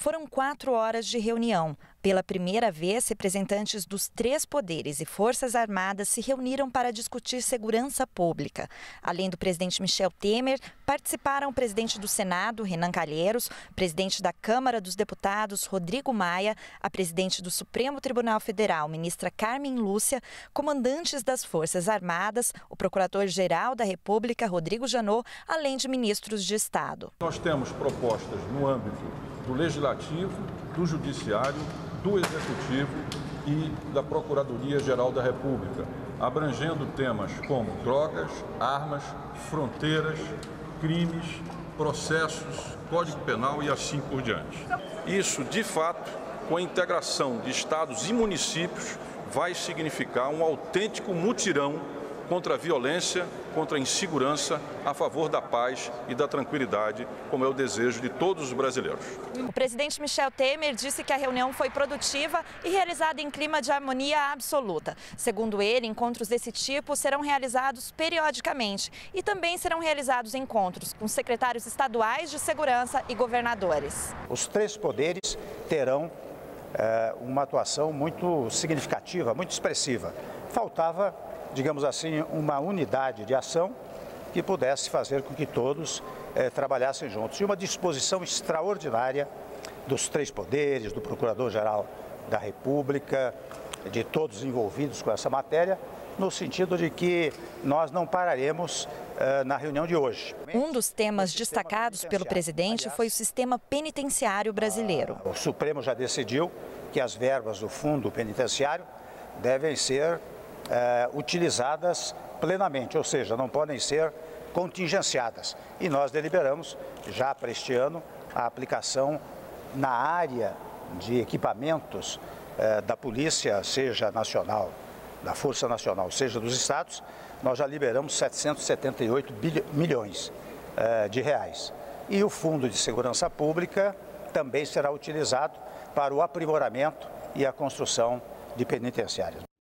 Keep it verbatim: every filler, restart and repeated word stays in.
Foram quatro horas de reunião. Pela primeira vez, representantes dos três poderes e Forças Armadas se reuniram para discutir segurança pública. Além do presidente Michel Temer, participaram o presidente do Senado, Renan Calheiros, presidente da Câmara dos Deputados, Rodrigo Maia, a presidente do Supremo Tribunal Federal, ministra Carmen Lúcia, comandantes das Forças Armadas, o procurador-geral da República, Rodrigo Janot, além de ministros de Estado. Nós temos propostas no âmbito do Legislativo, do Judiciário, do Executivo e da Procuradoria-Geral da República, abrangendo temas como drogas, armas, fronteiras, crimes, processos, Código Penal e assim por diante. Isso, de fato, com a integração de estados e municípios, vai significar um autêntico mutirão contra a violência, contra a insegurança, a favor da paz e da tranquilidade, como é o desejo de todos os brasileiros. O presidente Michel Temer disse que a reunião foi produtiva e realizada em clima de harmonia absoluta. Segundo ele, encontros desse tipo serão realizados periodicamente e também serão realizados encontros com secretários estaduais de segurança e governadores. Os três poderes terão é, uma atuação muito significativa, muito expressiva. Faltava, digamos assim, uma unidade de ação que pudesse fazer com que todos eh, trabalhassem juntos. E uma disposição extraordinária dos três poderes, do Procurador-Geral da República, de todos envolvidos com essa matéria, no sentido de que nós não pararemos eh, na reunião de hoje. Um dos temas destacados pelo presidente foi o sistema penitenciário brasileiro. O Supremo já decidiu que as verbas do fundo penitenciário devem ser É, utilizadas plenamente, ou seja, não podem ser contingenciadas. E nós deliberamos, já para este ano, a aplicação na área de equipamentos é, da Polícia, seja nacional, da Força Nacional, seja dos estados, nós já liberamos setecentos e setenta e oito milhões é, de reais. E o Fundo de Segurança Pública também será utilizado para o aprimoramento e a construção de penitenciárias.